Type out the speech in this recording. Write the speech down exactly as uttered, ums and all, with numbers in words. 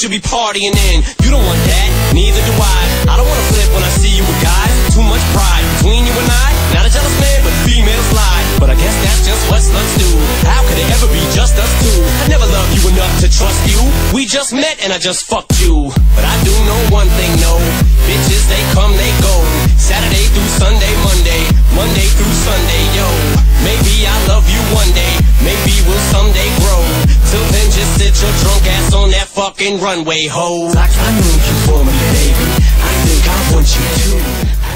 you be partying in. You don't want that, neither do I. I don't wanna flip when I see you with guys. Too much pride between you and I. Not a jealous man, but females lie. But I guess that's just what sluts do. How could it ever be just us two? I never loved you enough to trust you. We just met and I just fucked you. But I do know one thing, no. Bitches, they come, they go. Saturday through Sunday, Monday. Monday through Sunday, yo. Maybe I'll love you one day. Maybe we'll someday grow. Till then, just sit your drunk ass on that fucking runway, ho. Like I know you for me, baby. I think I want you too.